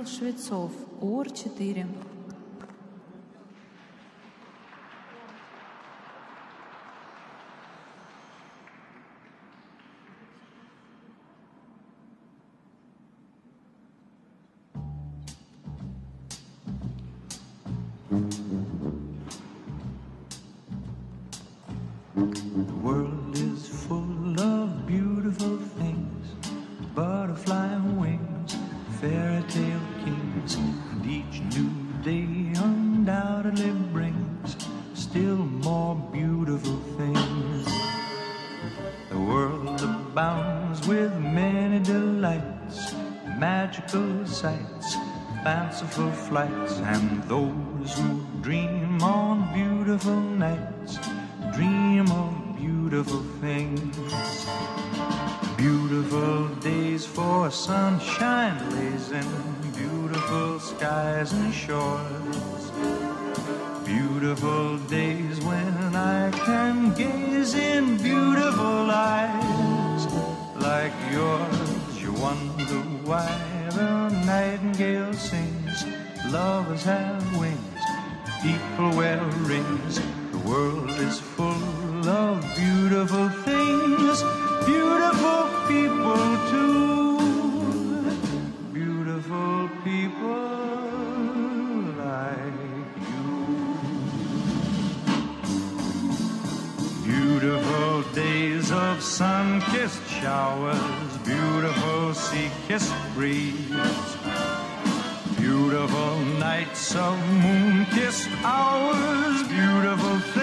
Швецов, УР-4. The world is full of beautiful things, butterfly wings, fairy tale kings, and each new day undoubtedly brings still more beautiful things. The world abounds with many delights, magical sights, fanciful flights, and those who dream on beautiful nights dream of beautiful things. Beautiful days for sunshine blazing, beautiful skies and shores. Beautiful days when I can gaze in beautiful eyes like yours. You wonder why the nightingale sings, lovers have wings, people wear rings. The world is full of beautiful things, beautiful people too, beautiful people like you. Beautiful days of sun-kissed showers, beautiful sea-kissed breeze, beautiful nights of moon-kissed hours, beautiful